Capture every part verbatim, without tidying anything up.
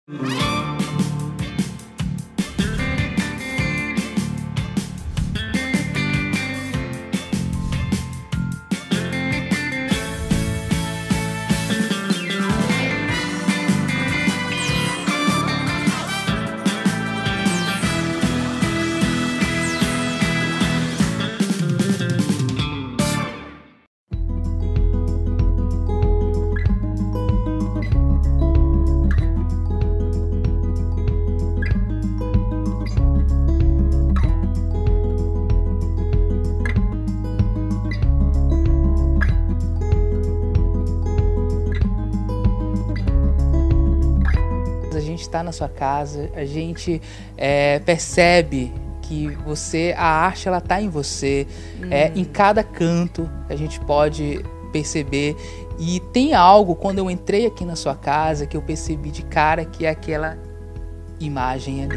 A gente está na sua casa, a gente é, percebe que você, a arte, ela tá em você, hum. é, em cada canto a gente pode perceber. E tem algo, quando eu entrei aqui na sua casa, que eu percebi de cara, que é aquela imagem ali.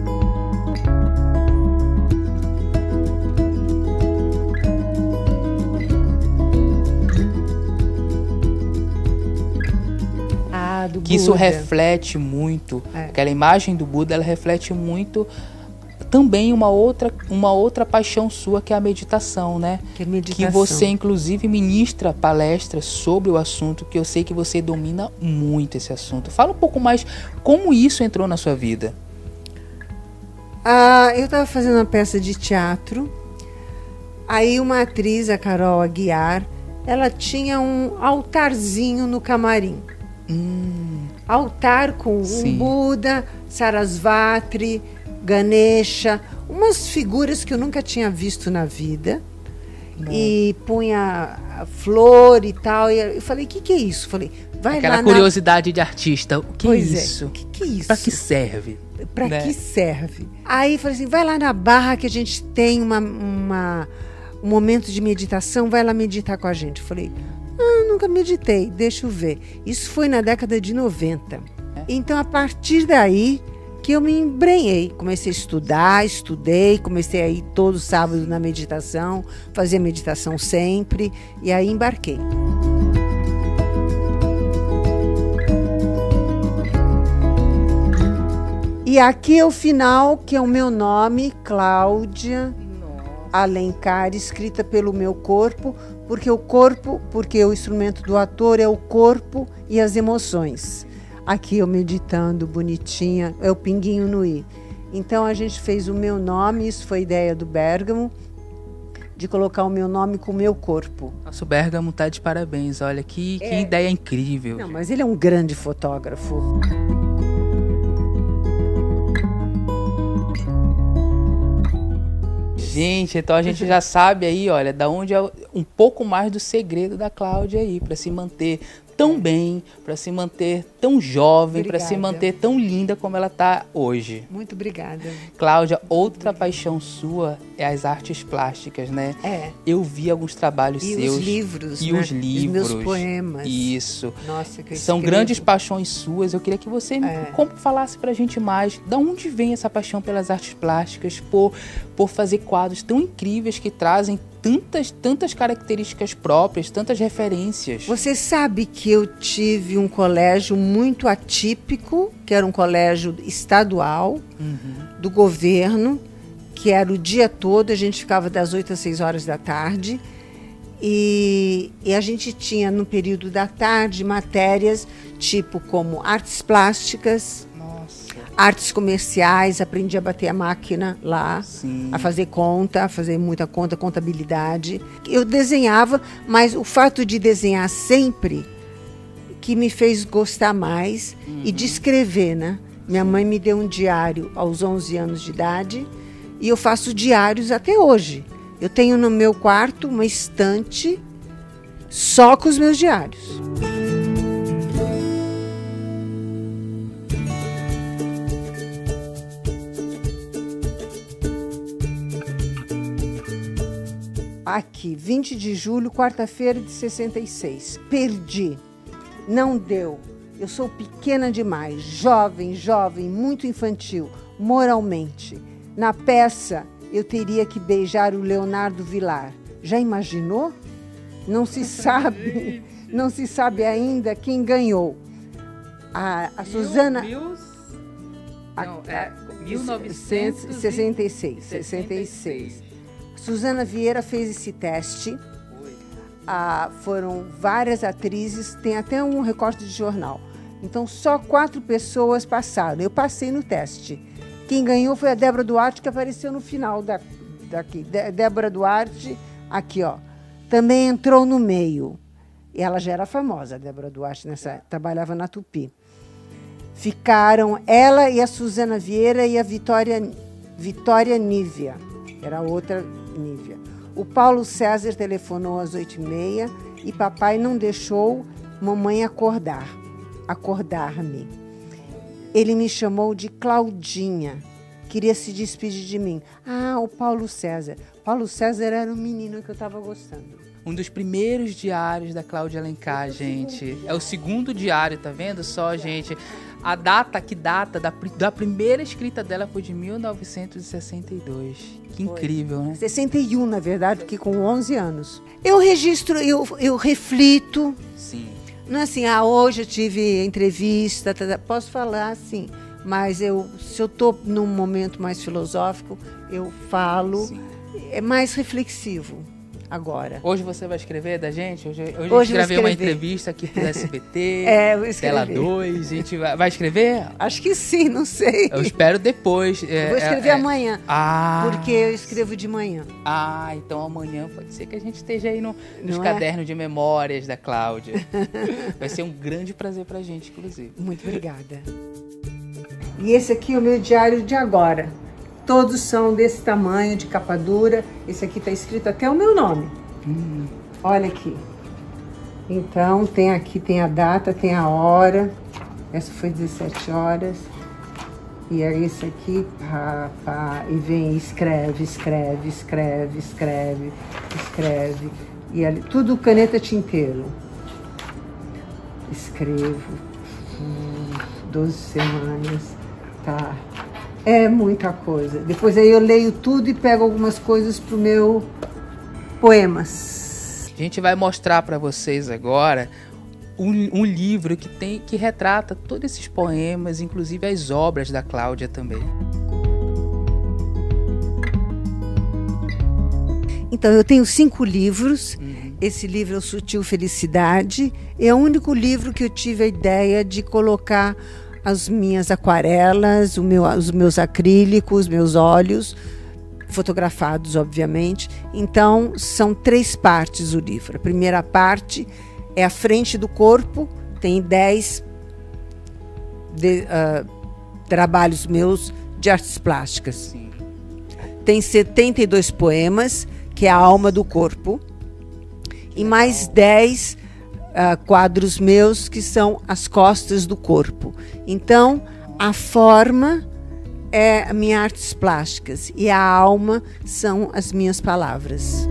Do que isso Buda. reflete muito, é. aquela imagem do Buda, ela reflete muito também uma outra, uma outra paixão sua, que é a meditação, né? Que é meditação. Que você, inclusive, ministra palestras sobre o assunto, que eu sei que você domina muito esse assunto. Fala um pouco mais como isso entrou na sua vida. Ah, eu estava fazendo uma peça de teatro, aí uma atriz, a Carol Aguiar, ela tinha um altarzinho no camarim. Hum. Altar com Sim. um Buda, Sarasvatri, Ganesha, umas figuras que eu nunca tinha visto na vida. Não. E punha flor e tal. E eu falei, o que, que é isso? Falei, vai Aquela lá curiosidade na... de artista. O que pois é isso? É. O que, que é isso? Para que serve? Para né? que serve? Aí falei assim, vai lá na Barra que a gente tem uma, uma, um momento de meditação, vai lá meditar com a gente. Eu falei, ah, nunca meditei, deixa eu ver. Isso foi na década de noventa. É. Então, a partir daí que eu me embrenhei. Comecei a estudar, estudei, comecei a ir todo sábado na meditação, fazia meditação sempre, e aí embarquei. E aqui é o final, que é o meu nome, Cláudia Alencar, escrita pelo meu corpo, porque o corpo, porque o instrumento do ator é o corpo e as emoções. Aqui eu meditando, bonitinha, é o pinguinho no i. Então a gente fez o meu nome, isso foi ideia do Bérgamo, de colocar o meu nome com o meu corpo. Nosso Bérgamo tá de parabéns, olha, que, é. que ideia incrível. Não, mas ele é um grande fotógrafo. Gente, então a gente já sabe aí, olha, da onde é um pouco mais do segredo da Cláudia aí, para se manter tão bem, para se manter tão jovem, para se manter tão linda como ela está hoje. Muito obrigada. Cláudia, outra paixão sua é as artes plásticas, né? É. Eu vi alguns trabalhos e seus. Os livros, e né? os livros. Os meus poemas. Isso. Nossa, que eu São escrevo. grandes paixões suas. Eu queria que você é. como falasse pra gente mais. Da onde vem essa paixão pelas artes plásticas, por, por fazer quadros tão incríveis que trazem tantas, tantas características próprias, tantas referências. Você sabe que eu tive um colégio muito atípico, que era um colégio estadual, uhum. do governo, que era o dia todo, a gente ficava das oito às seis horas da tarde, e, e a gente tinha no período da tarde matérias tipo como artes plásticas, artes comerciais, aprendi a bater a máquina lá, Sim. a fazer conta, a fazer muita conta, contabilidade. Eu desenhava, mas o fato de desenhar sempre que me fez gostar mais uhum. e de escrever, né? Minha mãe me deu um diário aos onze anos de idade e eu faço diários até hoje. Eu tenho no meu quarto uma estante só com os meus diários. Aqui, vinte de julho, quarta-feira de sessenta e seis. Perdi. Não deu. Eu sou pequena demais, jovem, jovem, muito infantil, moralmente. Na peça, eu teria que beijar o Leonardo Vilar. Já imaginou? Não se sabe, não se sabe ainda quem ganhou. A, a Suzana... Meu Deus. Não, é mil novecentos e sessenta e seis. sessenta e seis. Suzana Vieira fez esse teste. Ah, foram várias atrizes, tem até um recorte de jornal. Então, só quatro pessoas passaram. Eu passei no teste. Quem ganhou foi a Débora Duarte, que apareceu no final da, daqui. De, Débora Duarte, aqui, ó. Também entrou no meio. E ela já era famosa, a Débora Duarte, nessa, trabalhava na Tupi. Ficaram ela e a Suzana Vieira e a Vitória, Vitória Nívia. Era outra Nívia. O Paulo César telefonou às oito e meia e papai não deixou mamãe acordar, acordar-me. Ele me chamou de Claudinha, queria se despedir de mim. Ah, o Paulo César. Paulo César era um menino que eu estava gostando. Um dos primeiros diários da Cláudia Alencar, gente. É o segundo diário, tá vendo só, gente? A data, que data da, da primeira escrita dela foi de mil novecentos e sessenta e dois. Que foi. Incrível, né? sessenta e um, na verdade, porque com onze anos. Eu registro, eu, eu reflito. Sim. Não é assim, ah, hoje eu tive entrevista, tá, tá, posso falar assim, mas eu, se eu estou num momento mais filosófico, eu falo. Sim. É mais reflexivo. Agora. Hoje você vai escrever da gente? Hoje, hoje, hoje eu gravei uma entrevista aqui pro S B T, é, eu Tela dois, a gente vai, vai escrever? Acho que sim, não sei. Eu espero depois. É, eu vou escrever é, amanhã, ah, porque eu escrevo de manhã. Ah, então amanhã pode ser que a gente esteja aí no, nos não cadernos é? de memórias da Cláudia. Vai ser um grande prazer pra gente, inclusive. Muito obrigada. E esse aqui é o meu diário de agora. Todos são desse tamanho, de capa dura. Esse aqui está escrito até o meu nome. Hum. Olha aqui. Então, tem aqui, tem a data, tem a hora. Essa foi dezessete horas. E é esse aqui, pá, pá. E vem, escreve, escreve, escreve, escreve, escreve. E ali, tudo caneta tinteiro. Escrevo. Hum, doze semanas. Tá. É muita coisa. Depois aí eu leio tudo e pego algumas coisas pro meu poemas. A gente vai mostrar para vocês agora um, um livro que tem que retrata todos esses poemas, inclusive as obras da Cláudia também. Então eu tenho cinco livros. Uhum. Esse livro é o Sutil Felicidade. É o único livro que eu tive a ideia de colocar as minhas aquarelas, o meu, os meus acrílicos, meus óleos, fotografados, obviamente. Então, são três partes o livro. A primeira parte é a frente do corpo, tem dez de, uh, trabalhos meus de artes plásticas. Sim. Tem setenta e dois poemas, que é a alma do corpo, e mais dez Uh, quadros meus que são as costas do corpo. Então, a forma é as minhas artes plásticas e a alma são as minhas palavras.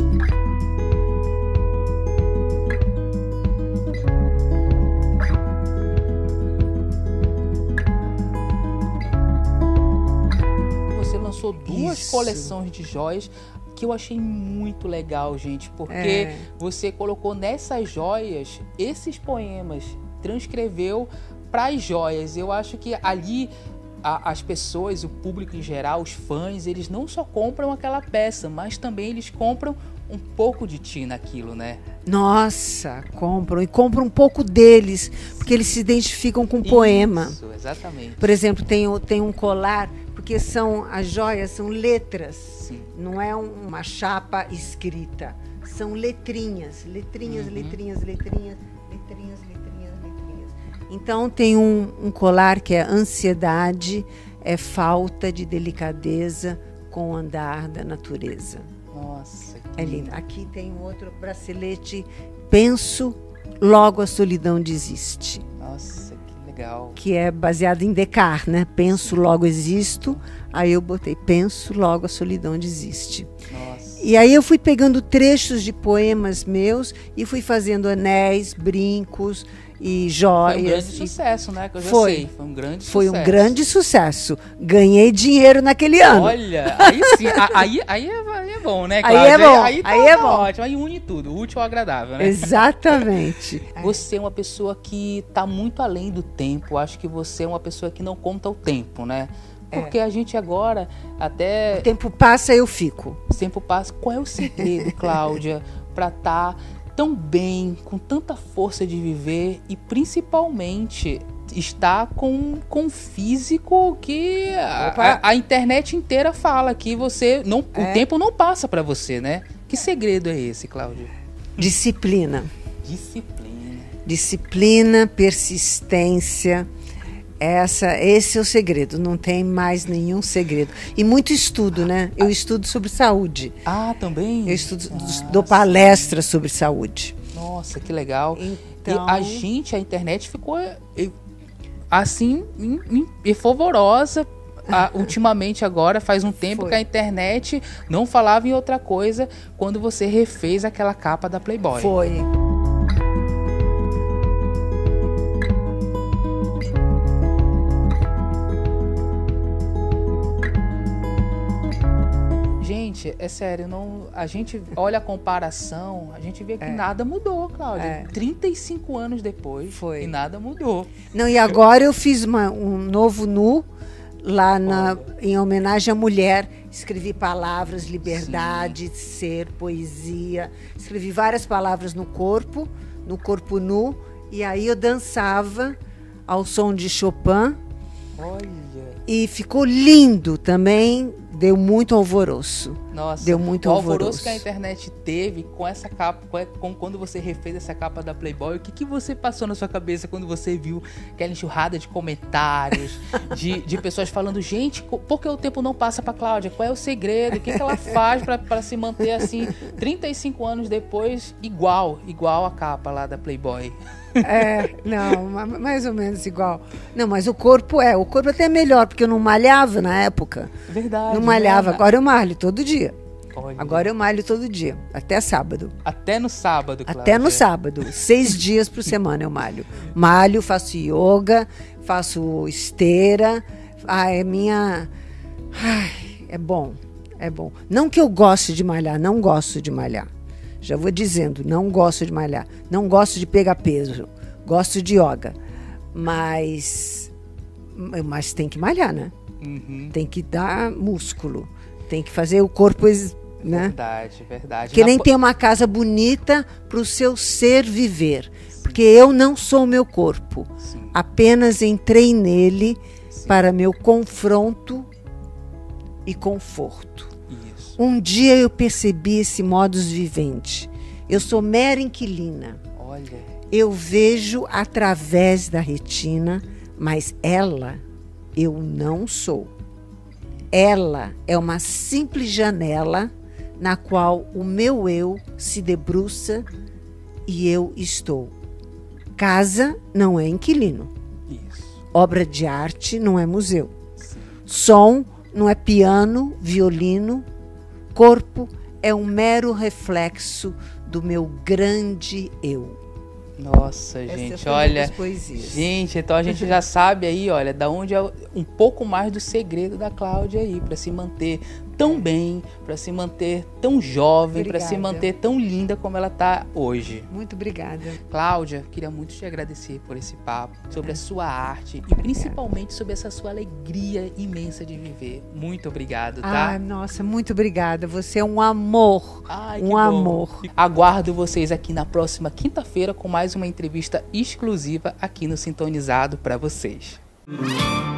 Você lançou duas Isso. coleções de joias que eu achei muito legal, gente, porque é. você colocou nessas joias esses poemas, transcreveu para as joias. Eu acho que ali a, as pessoas, o público em geral, os fãs, eles não só compram aquela peça, mas também eles compram um pouco de ti naquilo, né? Nossa, compram e compram um pouco deles, porque eles se identificam com o poema. Isso, exatamente. Por exemplo, tem, tem um colar, porque são as joias são letras. Sim. Não é uma chapa escrita, são letrinhas, letrinhas, uhum. letrinhas, letrinhas, letrinhas, letrinhas, letrinhas. Então tem um, um colar que é ansiedade, é falta de delicadeza com o andar da natureza. Nossa, que é lindo. Aqui tem um outro bracelete, penso, logo a solidão desiste. Nossa, que legal. Que é baseado em Descartes, né? Penso, logo existo. Aí eu botei, penso, logo a solidão desiste. Nossa. E aí eu fui pegando trechos de poemas meus e fui fazendo anéis, brincos e joias. Foi um grande sucesso, né? Que eu já foi. sei. Foi um grande Foi sucesso. um grande sucesso. Ganhei dinheiro naquele ano. Olha, aí sim. aí, aí, é, aí é bom, né, Aí Cláudia? é bom, Aí, tá, aí é tá bom. ótimo, aí une tudo, útil ao agradável, né? Exatamente. Você é uma pessoa que tá muito além do tempo, acho que você é uma pessoa que não conta o tempo, né? Porque é. a gente agora até... O tempo passa e eu fico. O tempo passa. Qual é o segredo, Cláudia, para estar tão bem, com tanta força de viver e principalmente estar com, com físico que a, a, a internet inteira fala que você não, é. o tempo não passa para você, né? Que segredo é esse, Cláudia? Disciplina. Disciplina. Disciplina, persistência. Essa, esse é o segredo, não tem mais nenhum segredo. E muito estudo, né? Eu estudo sobre saúde. Ah, também? Eu estudo, ah, dou palestras sobre saúde. Nossa, que legal. Então... E a gente, a internet ficou assim, fervorosa. Ah, ultimamente agora, faz um tempo Foi. que a internet não falava em outra coisa quando você refez aquela capa da Playboy. Foi. Gente, é sério, não, a gente olha a comparação, a gente vê que é. nada mudou, Cláudia. É. trinta e cinco anos depois, Foi. e nada mudou. Não, e agora eu fiz uma, um novo nu lá na, em homenagem à mulher. Escrevi palavras, liberdade, Sim. ser, poesia. Escrevi várias palavras no corpo, no corpo nu. E aí eu dançava ao som de Chopin. Olha. E ficou lindo também. Deu muito alvoroço. Nossa, deu muito o alvoroço. alvoroço que a internet teve com essa capa, com, quando você refez essa capa da Playboy, o que, que você passou na sua cabeça quando você viu aquela enxurrada de comentários, de, de pessoas falando, gente, por que o tempo não passa pra Cláudia? Qual é o segredo? O que, que ela faz pra, pra se manter assim, trinta e cinco anos depois, igual, igual a capa lá da Playboy? É, não, mais ou menos igual. Não, mas o corpo é, o corpo até é melhor, porque eu não malhava na época. Verdade. Não malhava, né? Agora eu malho todo dia. Olha. Agora eu malho todo dia, até sábado. Até no sábado, Cláudia. Até no sábado, seis dias por semana eu malho. Malho, faço yoga, faço esteira. Ah, é minha... Ai, é bom, é bom. Não que eu goste de malhar, não gosto de malhar. Já vou dizendo, não gosto de malhar. Não gosto de pegar peso. Gosto de yoga. Mas, mas tem que malhar, né? Uhum. Tem que dar músculo. Tem que fazer o corpo... Né? Verdade, verdade. Que nem Na... tem uma casa bonita para o seu ser viver. Sim. Porque eu não sou o meu corpo. Sim. Apenas entrei nele Sim. para meu confronto e conforto. Isso. Um dia eu percebi esse modus vivendi. Eu sou mera inquilina. Olha. Eu vejo através da retina, mas ela eu não sou. Ela é uma simples janela na qual o meu eu se debruça e eu estou. Casa não é inquilino. Isso. Obra de arte não é museu. Sim. Som não é piano, violino. Corpo é um mero reflexo do meu grande eu. Nossa, gente, Essa olha, poesias. Gente, então a gente já sabe aí, olha, da onde é um pouco mais do segredo da Cláudia aí, para se manter tão bem, para se manter tão jovem, para se manter tão linda como ela tá hoje. Muito obrigada. Cláudia, queria muito te agradecer por esse papo, sobre a sua arte e principalmente sobre essa sua alegria imensa de viver. Muito obrigado, tá? Ah, nossa, muito obrigada. Você é um amor. Ai, um que bom. amor. Aguardo vocês aqui na próxima quinta-feira com mais uma entrevista exclusiva aqui no Sintonizado para vocês.